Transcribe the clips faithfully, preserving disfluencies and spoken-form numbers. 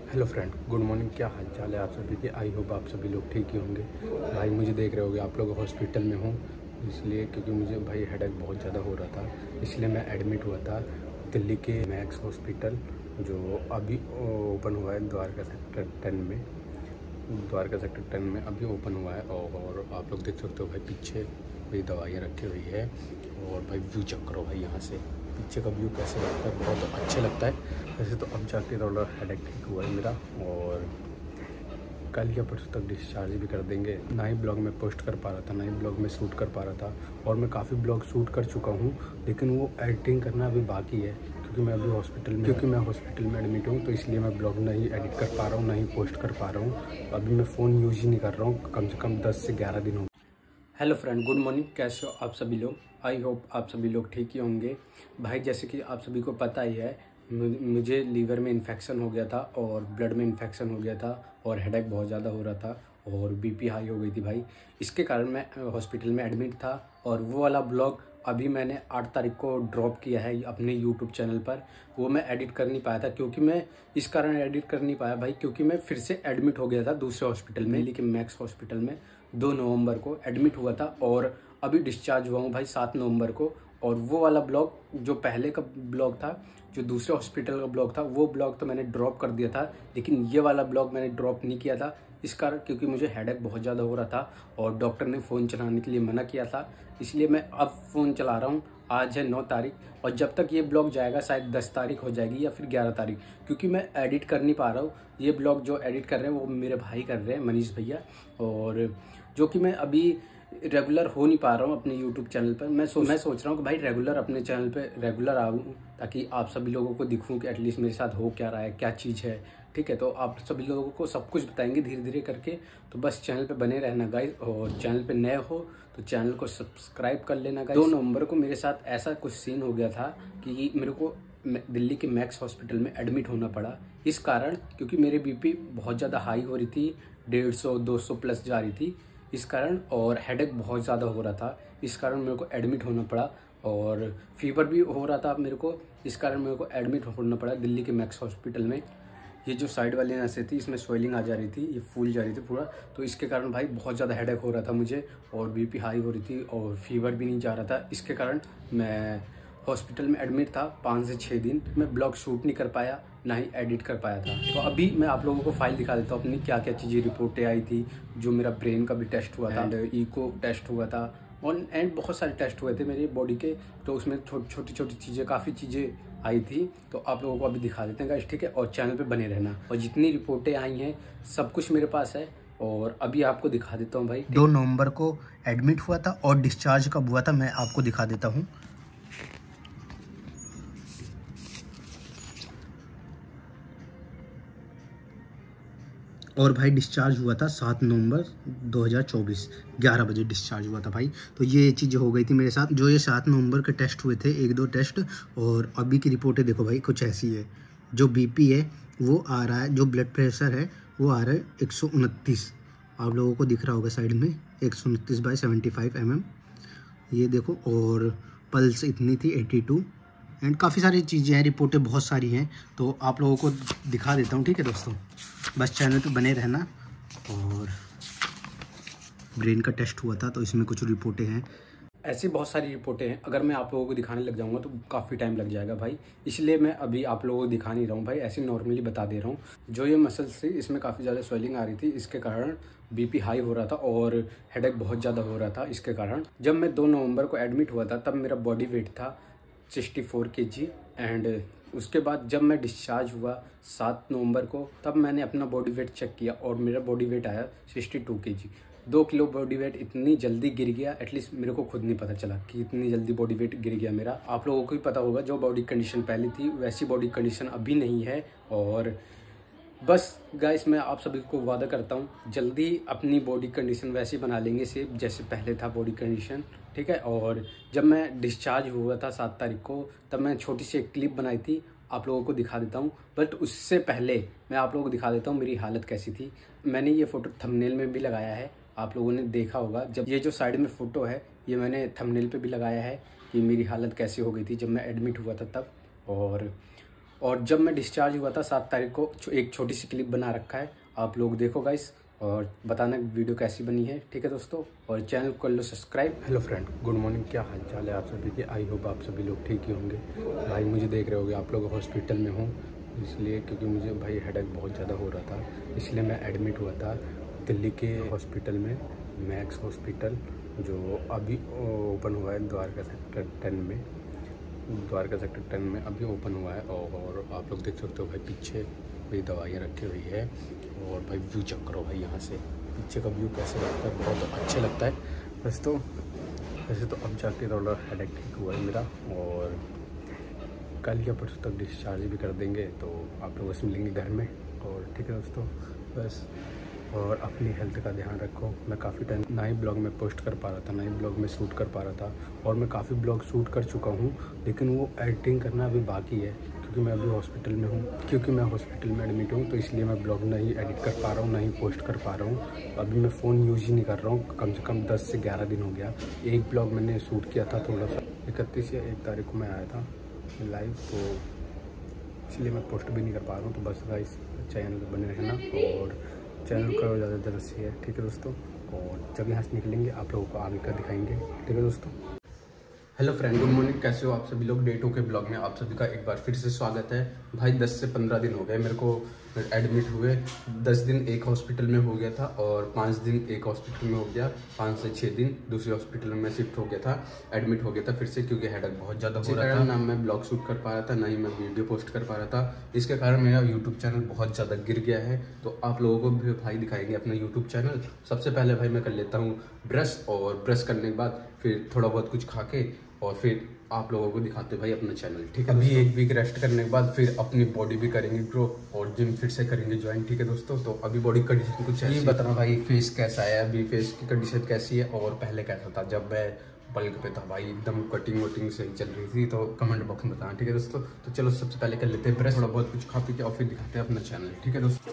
Hello friend, good morning. क्या हाल चाल है आप सभी के? आई होप आप सभी लोग ठीक ही होंगे। भाई मुझे देख रहे होगे आप लोग हॉस्पिटल में हूँ, इसलिए क्योंकि मुझे भाई हेडेक बहुत ज़्यादा हो रहा था, इसलिए मैं एडमिट हुआ था दिल्ली के मैक्स हॉस्पिटल, जो अभी ओपन हुआ है द्वारका सेक्टर टेन में। द्वारका सेक्टर टेन में अभी ओपन हुआ है और, और आप लोग देख सकते हो भाई पीछे भी दवाइयाँ रखी हुई है। और भाई व्यू चेक करो भाई, यहाँ से पीछे का व्यू कैसे लगता है, बहुत अच्छा लगता है। वैसे तो अब जाके थोड़ा हेडेक ठीक हुआ है मेरा, और कल या परसों तक डिस्चार्ज भी कर देंगे। ना ही ब्लॉग में पोस्ट कर पा रहा था, ना ही ब्लॉग में शूट कर पा रहा था। और मैं काफ़ी ब्लॉग शूट कर चुका हूँ, लेकिन वो एडिटिंग करना अभी बाकी है, क्योंकि मैं अभी हॉस्पिटल में क्योंकि मैं हॉस्पिटल में एडमिट हूँ, तो इसलिए मैं ब्लॉग नहीं एडिट कर पा रहा हूँ, ना ही पोस्ट कर पा रहा हूँ। अभी मैं फ़ोन यूज़ ही नहीं कर रहा हूँ, कम से कम दस से ग्यारह दिन हो। Hello friend, good morning. कैसे हो आप सभी लोग? आई होप आप सभी लोग ठीक ही होंगे। भाई जैसे कि आप सभी को पता ही है, मुझे लीवर में इन्फेक्शन हो गया था और ब्लड में इन्फेक्शन हो गया था और हेडेक बहुत ज़्यादा हो रहा था और बीपी हाई हो गई थी भाई। इसके कारण मैं हॉस्पिटल में एडमिट था और वो वाला ब्लॉग अभी मैंने आठ तारीख को ड्रॉप किया है अपने यूट्यूब चैनल पर। वो मैं एडिट कर नहीं पाया था, क्योंकि मैं इस कारण एडिट कर नहीं पाया भाई, क्योंकि मैं फिर से एडमिट हो गया था दूसरे हॉस्पिटल में, दिल्ली के मैक्स हॉस्पिटल में। दो नवंबर को एडमिट हुआ था और अभी डिस्चार्ज हुआ हूँ भाई सात नवंबर को। और वो वाला ब्लॉग जो पहले का ब्लॉग था, जो दूसरे हॉस्पिटल का ब्लॉग था, वो ब्लॉग तो मैंने ड्रॉप कर दिया था, लेकिन ये वाला ब्लॉग मैंने ड्रॉप नहीं किया था इस कारण क्योंकि मुझे हेडेक बहुत ज़्यादा हो रहा था और डॉक्टर ने फ़ोन चलाने के लिए मना किया था। इसलिए मैं अब फ़ोन चला रहा हूँ। आज है नौ तारीख और जब तक ये ब्लॉग जाएगा शायद दस तारीख हो जाएगी या फिर ग्यारह तारीख, क्योंकि मैं एडिट कर नहीं पा रहा हूँ। ये ब्लॉग जो एडिट कर रहे हैं वो मेरे भाई कर रहे हैं, मनीष भैया, और जो कि मैं अभी रेगुलर हो नहीं पा रहा हूँ अपने यूट्यूब चैनल पर। मैं सो मैं सोच रहा हूँ कि भाई रेगुलर अपने चैनल पे रेगुलर आऊँ, ताकि आप सभी लोगों को दिखूँ कि एटलीस्ट मेरे साथ हो क्या रहा है, क्या चीज़ है। ठीक है, तो आप सभी लोगों को सब कुछ बताएंगे धीरे धीरे करके। तो बस चैनल पे बने रहना गाइस, और चैनल पे नए हो तो चैनल को सब्सक्राइब कर लेना गाइस। दो नवंबर को मेरे साथ ऐसा कुछ सीन हो गया था कि मेरे को दिल्ली के मैक्स हॉस्पिटल में एडमिट होना पड़ा, इस कारण क्योंकि मेरी बीपी बहुत ज़्यादा हाई हो रही थी, डेढ़ सौ दो सौ प्लस जा रही थी इस कारण, और हेडेक बहुत ज़्यादा हो रहा था, इस कारण मेरे को एडमिट होना पड़ा। और फीवर भी हो रहा था मेरे को, इस कारण मेरे को एडमिट होना पड़ा दिल्ली के मैक्स हॉस्पिटल में। ये जो साइड वाली नसें थी इसमें स्वेलिंग आ जा रही थी, ये फूल जा रही थी पूरा, तो इसके कारण भाई बहुत ज़्यादा हेडेक हो रहा था मुझे, और बीपी हाई हो रही थी और फीवर भी नहीं जा रहा था। इसके कारण मैं हॉस्पिटल में एडमिट था पाँच से छः दिन। मैं ब्लॉग शूट नहीं कर पाया, ना ही एडिट कर पाया था। तो अभी मैं आप लोगों को फाइल दिखा देता हूँ अपनी, क्या क्या चीज़ें रिपोर्टें आई थी। जो मेरा ब्रेन का भी टेस्ट हुआ था एंड ईको टेस्ट हुआ था, और एंड बहुत सारे टेस्ट हुए थे मेरी बॉडी के, तो उसमें छोटी छोटी चीज़ें, काफ़ी चीज़ें आई थी। तो आप लोगों को अभी दिखा देते हैं गाइस, ठीक है? और चैनल पे बने रहना, और जितनी रिपोर्टें आई हैं सब कुछ मेरे पास है, और अभी आपको दिखा देता हूँ भाई। दो नवंबर को एडमिट हुआ था और डिस्चार्ज कब हुआ था मैं आपको दिखा देता हूँ। और भाई डिस्चार्ज हुआ था सात नवंबर दो हज़ार चौबीस, ग्यारह बजे डिस्चार्ज हुआ था भाई। तो ये चीज़ें हो गई थी मेरे साथ, जो ये सात नवंबर के टेस्ट हुए थे, एक दो टेस्ट। और अभी की रिपोर्टें देखो भाई, कुछ ऐसी है। जो बीपी है वो आ रहा है, जो ब्लड प्रेशर है वो आ रहा है एक सौ उनतीस, आप लोगों को दिख रहा होगा साइड में, एक सौ उनतीस by seventy five M M, ये देखो। और पल्स इतनी थी एटी टू, एंड काफ़ी सारी चीज़ें हैं, रिपोर्टें बहुत सारी हैं, तो आप लोगों को दिखा देता हूँ, ठीक है दोस्तों? बस चैनल पे बने रहना। और ब्रेन का टेस्ट हुआ था तो इसमें कुछ रिपोर्टें हैं, ऐसी बहुत सारी रिपोर्टें हैं। अगर मैं आप लोगों को दिखाने लग जाऊंगा तो काफ़ी टाइम लग जाएगा भाई, इसलिए मैं अभी आप लोगों को दिखा नहीं रहा हूँ भाई, ऐसे नॉर्मली बता दे रहा हूँ। जो ये मसल्स थी इसमें काफ़ी ज़्यादा स्वेलिंग आ रही थी, इसके कारण बीपी हाई हो रहा था और हेडेक बहुत ज़्यादा हो रहा था। इसके कारण जब मैं दो नवंबर को एडमिट हुआ था तब मेरा बॉडी वेट था sixty four K G, and उसके बाद जब मैं डिस्चार्ज हुआ सात नवंबर को, तब मैंने अपना बॉडी वेट चेक किया और मेरा बॉडी वेट आया सिक्सटी टू के जी। दो किलो बॉडी वेट इतनी जल्दी गिर गया, एटलीस्ट मेरे को खुद नहीं पता चला कि इतनी जल्दी बॉडी वेट गिर गया मेरा। आप लोगों को ही पता होगा, जो बॉडी कंडीशन पहले थी वैसी बॉडी कंडीशन अभी नहीं है। और बस गाइस, मैं आप सभी को वादा करता हूँ जल्दी अपनी बॉडी कंडीशन वैसी बना लेंगे सेम जैसे पहले था बॉडी कंडीशन, ठीक है? और जब मैं डिस्चार्ज हुआ था सात तारीख को, तब मैं छोटी सी एक क्लिप बनाई थी, आप लोगों को दिखा देता हूँ। बट उससे पहले मैं आप लोगों को दिखा देता हूँ मेरी हालत कैसी थी। मैंने ये फ़ोटो थंबनेल में भी लगाया है, आप लोगों ने देखा होगा। जब ये जो साइड में फ़ोटो है ये मैंने थंबनेल पे भी लगाया है कि मेरी हालत कैसी हो गई थी जब मैं एडमिट हुआ था तब। और और जब मैं डिस्चार्ज हुआ था सात तारीख को एक छोटी सी क्लिप बना रखा है, आप लोग देखो गाइस और बताना वीडियो कैसी बनी है। ठीक है दोस्तों, और चैनल को कर लो subscribe. Hello friend, good morning, क्या हाल चाल है आप सभी के। आई होप आप सभी लोग ठीक ही होंगे। भाई मुझे देख रहे होगे आप लोग, हॉस्पिटल में हूँ इसलिए क्योंकि मुझे भाई हेडेक बहुत ज़्यादा हो रहा था, इसलिए मैं एडमिट हुआ था दिल्ली के हॉस्पिटल में, मैक्स हॉस्पिटल, जो अभी ओपन हुआ है द्वारका सेक्टर टेन में। द्वारका सेक्टर टेन में अभी ओपन हुआ है। और, और आप लोग देख सकते हो भाई पीछे भी दवाइयाँ रखी हुई है। और भाई व्यू चेक करो भाई, यहाँ से पीछे का व्यू कैसे लगता है, बहुत अच्छा लगता है। वैसे तो वैसे तो अब जाके थोड़ा हेडेक ठीक हुआ है मेरा, और कल या परसों तक डिस्चार्ज भी कर देंगे, तो आप लोगों से मिलेंगे घर में। और ठीक है दोस्तों, बस और अपनी हेल्थ का ध्यान रखो। मैं काफ़ी टाइम ना ही ब्लॉग में पोस्ट कर पा रहा था, ना ही ब्लॉग में शूट कर पा रहा था, और मैं काफ़ी ब्लॉग शूट कर चुका हूँ, लेकिन वो एडिटिंग करना अभी बाकी है क्योंकि मैं अभी हॉस्पिटल में हूँ क्योंकि मैं हॉस्पिटल में एडमिट हूँ। तो इसलिए मैं ब्लॉग नहीं एडिट कर पा रहा हूँ, ना ही पोस्ट कर पा रहा हूँ। अभी मैं फ़ोन यूज़ ही नहीं कर रहा हूँ, कम से कम दस से ग्यारह दिन हो गया। एक ब्लॉग मैंने शूट किया था थोड़ा सा, इकतीस या एक तारीख को मैं आया था लाइव, तो इसलिए मैं पोस्ट भी नहीं कर पा रहा हूँ। तो बस गाइस चैनल पर बने रहना और चैनल को ज़्यादा से ज़्यादा शेयर। ठीक है दोस्तों, और जब यहाँ से निकलेंगे आप लोगों को आगे का दिखाएंगे। ठीक है दोस्तों। हेलो फ्रेंड, गुड मॉर्निंग, कैसे हो आप सभी लोग। डे टू के ब्लॉग में आप सभी का एक बार फिर से स्वागत है। भाई दस से पंद्रह दिन हो गए मेरे को एडमिट हुए। दस दिन एक हॉस्पिटल में हो गया था और पाँच दिन एक हॉस्पिटल में हो गया, पाँच से छः दिन दूसरे हॉस्पिटल में शिफ्ट हो गया था, एडमिट हो गया था फिर से, क्योंकि हेडेक बहुत ज़्यादा हो रहा था। ना मैं ब्लॉग शूट कर पा रहा था, ना ही मैं वीडियो पोस्ट कर पा रहा था। इसके कारण मेरा यूट्यूब चैनल बहुत ज़्यादा गिर गया है। तो आप लोगों को भी भाई दिखाएंगे अपना यूट्यूब चैनल। सबसे पहले भाई मैं कर लेता हूँ ब्रश, और ब्रश करने के बाद फिर थोड़ा बहुत कुछ खा के और फिर आप लोगों को दिखाते हैं भाई अपना चैनल। ठीक है, अभी एक वीक रेस्ट करने के बाद फिर अपनी बॉडी भी करेंगे ग्रो और जिम फिर से करेंगे ज्वाइन। ठीक है दोस्तों, तो अभी बॉडी कंडीशन कुछ ऐसी बताना भाई, फेस कैसा है अभी, फेस की कंडीशन कैसी है और पहले कैसा था जब मैं बल्क पे था भाई, एकदम कटिंग वटिंग सही चल रही थी। तो कमेंट बॉक्स में बताना। ठीक है दोस्तों, तो चलो सबसे पहले कर लेते हैं ब्रश, थोड़ा बहुत कुछ खा पी के और फिर दिखाते हैं अपना चैनल। ठीक है दोस्तों।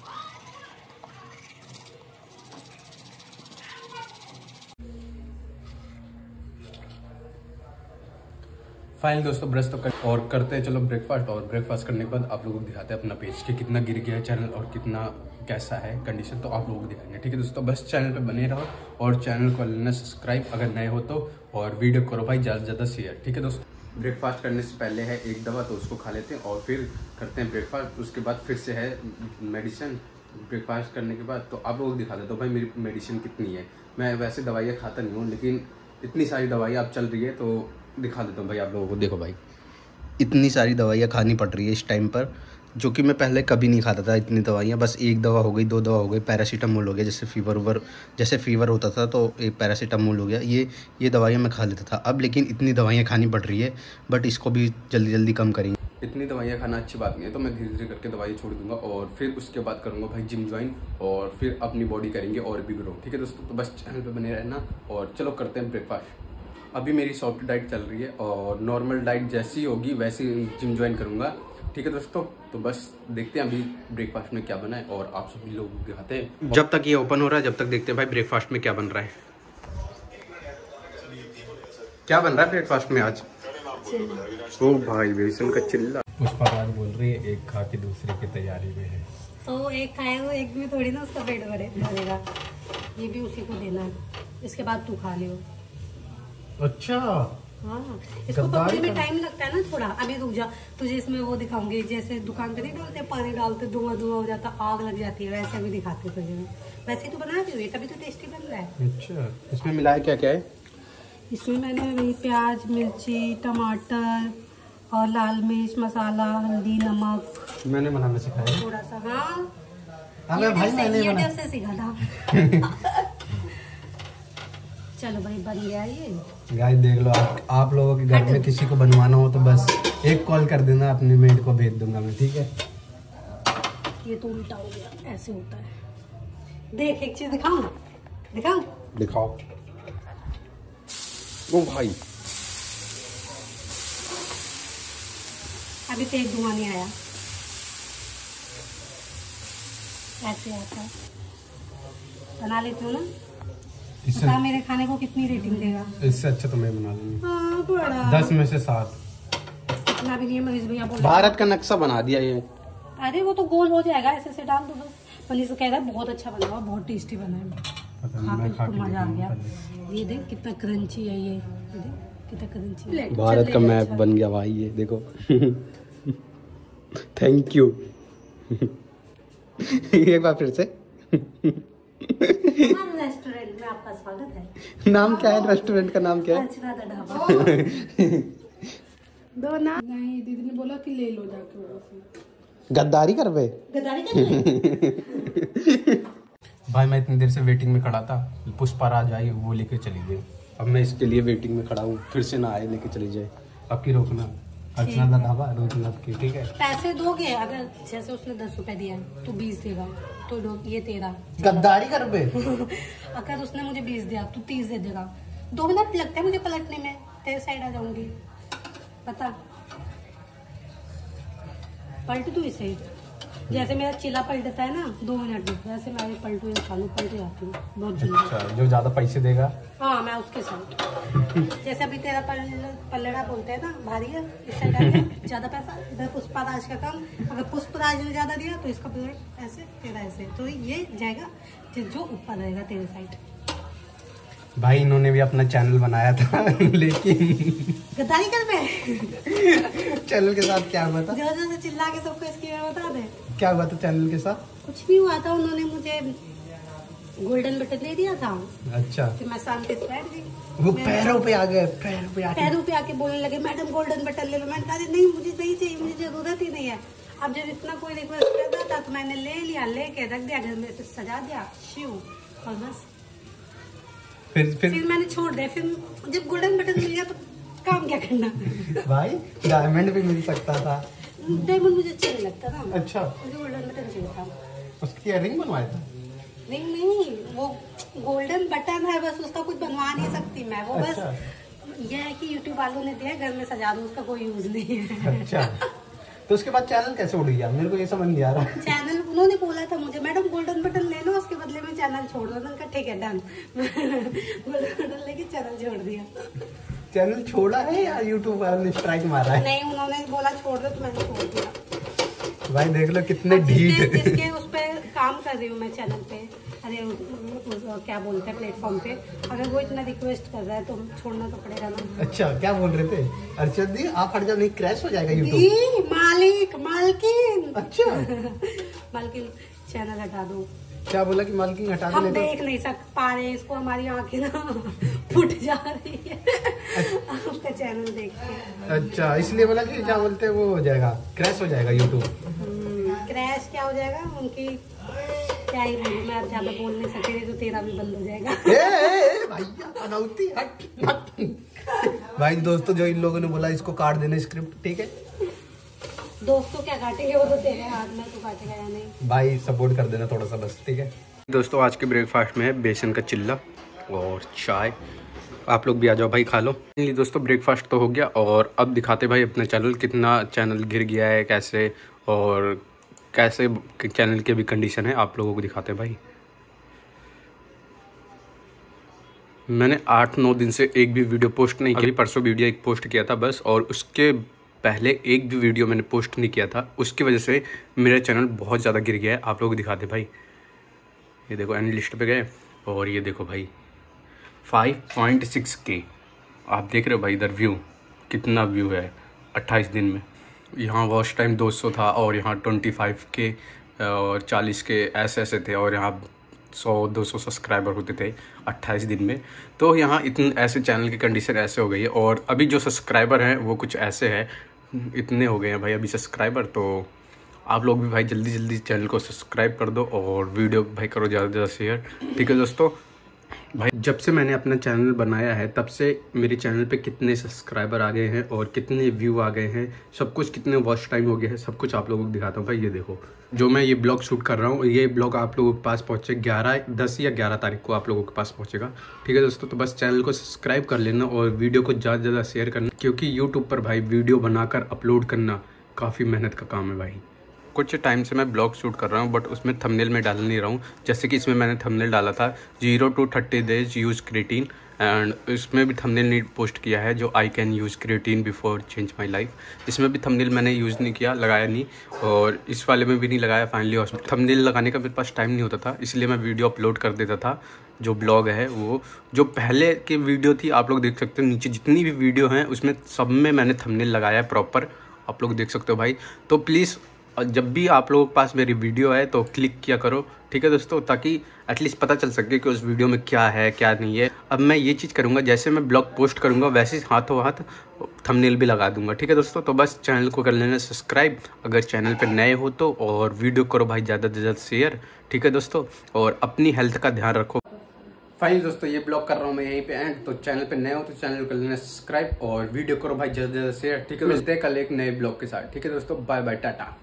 फाइनल दोस्तों ब्रश तो कर और करते हैं, चलो ब्रेकफास्ट। और ब्रेकफास्ट करने के बाद आप लोगों को दिखाते हैं अपना पेज कि कितना गिर गया है चैनल और कितना कैसा है कंडीशन, तो आप लोगों को दिखाएंगे। ठीक है दोस्तों, बस चैनल पे बने रहो और चैनल को लेना सब्सक्राइब अगर नए हो तो, और वीडियो करो भाई ज़्यादा से ज़्यादा शेयर। ठीक है दोस्तों, ब्रेकफास्ट करने से पहले है एक दवा, तो उसको खा लेते हैं और फिर करते हैं ब्रेकफास्ट। उसके बाद फिर से है मेडिसिन। ब्रेकफास्ट करने के बाद तो आप लोगों को दिखा देता हूँ भाई मेरी मेडिसिन कितनी है। मैं वैसे दवाइयाँ खाता नहीं हूँ, लेकिन इतनी सारी दवाइयाँ अब चल रही है तो दिखा देता हूँ भाई आप लोगों को। देखो भाई, इतनी सारी दवाइयाँ खानी पड़ रही है इस टाइम पर, जो कि मैं पहले कभी नहीं खाता था इतनी दवाइयाँ। बस एक दवा हो गई, दो दवा हो गई, पैरासीटामोल हो गया, जैसे फीवर वूवर जैसे फीवर होता था तो एक पैरासीटामोल हो गया, ये ये दवाइयाँ मैं खा लेता था। अब लेकिन इतनी दवाइयाँ खानी पड़ रही है, बट इसको भी जल्दी जल्दी कम करेंगे। इतनी दवाइयाँ खाना अच्छी बात नहीं है, तो मैं धीरे धीरे करके दवाई छोड़ दूंगा और फिर उसके बाद करूँगा भाई जिम ज्वाइन, और फिर अपनी बॉडी करेंगे और भी ग्रो। ठीक है दोस्तों, तो बस चैनल पर बने रहना और चलो करते हैं ब्रेकफास्ट। अभी मेरी सॉफ्ट डाइट चल रही है और नॉर्मल डाइट जैसी होगी वैसी जिम ज्वाइन करूँगा। ठीक है दोस्तों, तो बस देखते हैं अभी ब्रेकफास्ट में क्या बना है और आप सभी लोग दिखाते हैं। जब तक ये ओपन हो रहा है जब तक देखते हैं भाई ब्रेकफास्ट में क्या बन रहा है। क्या बन रहा है ब्रेकफास्ट में आज? ओ भाई बेसन का चिल्ला। पुष्पा राज बोल रही है एक खा के दूसरे की तैयारी में है, तो एक खाएगा एक में थोड़ी ना उसका पेट भरे भरेगा, ये भी उसी को देना है, इसके बाद तू खा लियो। अच्छा हाँ, इसको पकने में टाइम लगता है ना थोड़ा। अभी रुक जा, तुझे इसमें वो दिखाऊंगी, जैसे दुकान पे नहीं डालते पानी डालते धुआं धुआं हो जाता, आग लग जाती है, वैसे भी दिखाते तुझे। वैसे तो बना दी हुई, तभी तो टेस्टी बन रहा है। अच्छा, इसमें मिलाया क्या क्या है? इसमें मैंने वही प्याज, मिर्ची, टमाटर और लाल मिर्च मसाला, हल्दी, नमक मैंने बनाना सिखाया थोड़ा सा। हाँ अबे भाई मैंने यूट्यूब से सीखा था। चलो भाई बन गया ये। गाइस देख लो, आप, आप लोगों के घर में किसी को बनवाना हो तो बस एक कॉल कर देना, अपने मेड को भेज दूंगा मैं। ठीक है, ये तो उल्टा हो गया, ऐसे होता है। देख एक चीज दिखाऊं, दिखाऊं दिखाओ। ओ भाई अभी तो एक धुआं नहीं आया, ऐसे आता है। बना लेती हूँ ना, बता मेरे खाने को कितनी रेटिंग देगा? इससे अच्छा तो मैं बना लूंगी। हाँ, बड़ा दस में से सात। इतना भी नहीं है। मनीष भैया बोल भारत का नक्शा बना दिया ये। अरे वो तो गोल हो जाएगा, ऐसे ऐसे डाल दो बस। मनीष कह रहा है बहुत अच्छा बना हुआ, बहुत टेस्टी बना है। खा के उसको मजा आ गया। ये देख कितना क्रंची है, ये देख कितना क्रंची। भारत का मैप बन गया भाई, ये देखो। Thank you. एक बार फिर से। रेस्टोरेंट में आपका स्वागत है। नाम क्या है रेस्टोरेंट का? नाम क्या है? अर्चना द ढाबा। दो ना नहीं, दीदी ने बोला कि ले लो जाके। गद्दारी कर बे। गद्दारी कर भाई मैं इतनी देर से वेटिंग में खड़ा था, पुष्पा राज आई, वो लेके चली गई। अब मैं इसके लिए वेटिंग में खड़ा हूँ, फिर से ना आए लेके चली जाए। अब की रोकना, अर्चना दा ढाबा रोकना आपकी, ठीक है? पैसे दोगे? अगर जैसे उसने दस रुपए दिया तो बीस देगा, तो ये तेरा। गद्दारी कर बे। अगर उसने मुझे बीस दिया तो तीस दे देगा। दो मिनट लगता है मुझे पलटने में, तेरे साइड आ जाऊंगी। पता पलट तू इसे, जैसे मेरा चिल्ला पलटता है ना दो मिनट में, वैसे मैं पलटू चालू पलट जाती हूँ बहुत जल्दी। अच्छा, जो ज्यादा पैसे देगा हाँ मैं उसके साथ। जैसे अभी तेरा पल, पल्लड़ा बोलते हैं ना, भारी है इस साइड आ गया, ज्यादा पैसा इधर पुष्पराज का कम। अगर पुष्पराज ने ज्यादा दिया तो इसका पलट ऐसे, तेरा ऐसे, तो ये जाएगा जो ऊपर रहेगा तेरे साइड। भाई इन्होंने भी अपना चैनल बनाया था, लेकिन गद्दारी कर पे। चैनल के साथ क्या हुआ था? जो जो से चिल्ला के सबको इसकी बता दे क्या हुआ था चैनल के साथ? कुछ नहीं हुआ था, उन्होंने मुझे गोल्डन बटन दे दिया था। अच्छा, फिर मैं शांति से बैठ गई। वो पैरों पे आ गए, पैरों पे आके पैरों पे आके बोलने लगे मैडम गोल्डन बटन ले लो। मैंने कहा नहीं मुझे नहीं चाहिए, मुझे जरूरत ही नहीं है। अब जब इतना कोई रिक्वेस्ट कर रहा था तो मैंने ले लिया, लेके रख दिया घर में, से सजा दिया शिव, और बस फिर फिर फिर मैंने छोड़ दिया। फिर जब गोल्डन बटन मिल गया तो काम क्या करना। भाई डायमंड भी मिल सकता था। डायमंड मुझे अच्छा नहीं लगता था। अच्छा, मुझे गोल्डन बटन चाहिए था। उसकी इयररिंग बनवाया था? नहीं नहीं, वो गोल्डन बटन है बस, उसका कुछ बनवा नहीं सकती मैं। वो अच्छा। बस यह है कि यूट्यूब वालों ने दिया, घर में सजा दो, उसका कोई यूज नहीं है। अच्छा, तो उसके बाद चैनल कैसे उड़ गया? मेरे को ये समझ नहीं आ रहा। चैनल उन्होंने बोला था मुझे मैडम गोल्डन बटन ले लो, उसके बदले में चैनल छोड़ दो। मैंने कहा ठीक है डन। गोल्डन बटन लेके चैनल छोड़ दिया। चैनल छोड़ा है या यूट्यूब वालों ने स्ट्राइक मारा है? नहीं, उन्होंने बोला छोड़ दो तो मैंने छोड़ दिया। भाई देख लो कितने जिसके, ढीठ। जिसके उस पे काम कर रही हूँ मैं चैनल पे, अरे उस, उस, क्या बोलते हैं प्लेटफॉर्म पे, अगर वो इतना रिक्वेस्ट कर रहा है तो छोड़ना तो पड़ेगा ना। अच्छा, क्या बोल रहे थे? अर्चना दी आप हट जाओ, नहीं क्रैश हो जाएगा यूट्यूब। मालिक मालकिन। अच्छा। मालकिन चैनल हटा दो। क्या बोला कि मालकिन हटा हम दे? देख नहीं सक पा रहे इसको, हमारी आंखें ना फुट जा रही है आपका चैनल देख के। अच्छा, इसलिए बोला कि क्या बोलते हैं वो हो जाएगा, क्रैश हो जाएगा यूट्यूब। क्रैश क्या हो जाएगा उनकी, क्या ही बोलूं मैं, अब ज्यादा बोल नहीं सकती तो तेरा भी बंद हो जाएगा। ए, ए, ए, भैया अनौती हट मत। भाई दोस्तों, जो इन लोगों ने बोला इसको काट देना स्क्रिप्ट, ठीक है? दोस्तों क्या काटेंगे, वो तो तेरे हाथ में, तो काटेगा या नहीं। भाई सपोर्ट कर देना थोड़ा सा बस, ठीक है? दोस्तों आज के ब्रेकफास्ट में है बेसन का चिल्ला और चाय। आप लोग भी आ जाओ भाई, खा लो। दोस्तों ब्रेकफास्ट तो हो गया, और अब दिखाते भाई अपना चैनल, कितना चैनल गिर गया है, कैसे और कैसे चैनल की भी कंडीशन है, आप लोगों को दिखाते हैं भाई। मैंने आठ नौ दिन से एक भी वीडियो पोस्ट नहीं की। परसों वीडियो एक पोस्ट किया था बस, और उसके पहले एक भी वीडियो मैंने पोस्ट नहीं किया था। उसकी वजह से मेरा चैनल बहुत ज़्यादा गिर गया है। आप लोगों को दिखाते भाई, ये देखो एंड लिस्ट पे गए, और ये देखो भाई फाइव पॉइंट सिक्स के आप देख रहे हो भाई। इधर व्यू कितना व्यू है अट्ठाईस दिन में। यहाँ वॉच टाइम दो सौ था, और यहाँ पच्चीस के और चालीस के ऐसे ऐसे थे, और यहाँ सौ दो सौ सब्सक्राइबर होते थे अट्ठाईस दिन में। तो यहाँ इतने ऐसे चैनल की कंडीशन ऐसे हो गई है, और अभी जो सब्सक्राइबर हैं वो कुछ ऐसे हैं, इतने हो गए हैं भाई अभी सब्सक्राइबर। तो आप लोग भी भाई जल्दी जल्दी चैनल को सब्सक्राइब कर दो, और वीडियो भाई करो ज़्यादा से ज़्यादा शेयर, ठीक है दोस्तों? भाई जब से मैंने अपना चैनल बनाया है तब से मेरे चैनल पे कितने सब्सक्राइबर आ गए हैं, और कितने व्यू आ गए हैं, सब कुछ, कितने वॉच टाइम हो गया है, सब कुछ आप लोगों को दिखाता हूँ भाई। ये देखो, जो मैं ये ब्लॉग शूट कर रहा हूँ, ये ब्लॉग आप लोगों के पास पहुँचे ग्यारह दस या ग्यारह तारीख को आप लोगों के पास पहुँचेगा, ठीक है दोस्तों? तो बस चैनल को सब्सक्राइब कर लेना, और वीडियो को ज़्यादा से ज़्यादा शेयर करना, क्योंकि यूट्यूब पर भाई वीडियो बनाकर अपलोड करना काफ़ी मेहनत का काम है भाई। कुछ टाइम से मैं ब्लॉग शूट कर रहा हूँ, बट उसमें थंबनेल में डाल नहीं रहा हूँ। जैसे कि इसमें मैंने थंबनेल डाला था zero to thirty days use creatine, and इसमें भी थंबनेल नहीं पोस्ट किया है जो I can use creatine before change my life. इसमें भी थंबनेल मैंने यूज़ नहीं किया, लगाया नहीं, और इस वाले में भी नहीं लगाया। फाइनली थंबनेल लगाने का मेरे पास टाइम नहीं होता था, इसलिए मैं वीडियो अपलोड कर देता था। जो ब्लॉग है वो जो पहले की वीडियो थी, आप लोग देख सकते हो नीचे जितनी भी वीडियो हैं उसमें सब में मैंने थंबनेल लगाया है प्रॉपर, आप लोग देख सकते हो भाई। तो प्लीज़ जब भी आप लोगों के पास मेरी वीडियो है तो क्लिक किया करो, ठीक है दोस्तों, ताकि एटलीस्ट पता चल सके कि उस वीडियो में क्या है क्या नहीं है। अब मैं ये चीज़ करूँगा, जैसे मैं ब्लॉग पोस्ट करूँगा वैसे ही हाथों हाथ थंबनेल भी लगा दूंगा, ठीक है दोस्तों। तो बस चैनल को कर लेना सब्सक्राइब अगर चैनल पर नए हो तो, और वीडियो करो भाई ज़्यादा से ज़्यादा शेयर, ठीक है दोस्तों, और अपनी हेल्थ का ध्यान रखो। फाइनली दोस्तों ये ब्लॉग कर रहा हूँ मैं यहीं पे एंड। तो चैनल पे नए हो तो चैनल को कर लेना सब्सक्राइब और वीडियो करो भाई ज़्यादा से ज़्यादा शेयर, ठीक है। मिलते हैं कल एक नए ब्लॉग के साथ, ठीक है दोस्तों। Bye bye, Tata.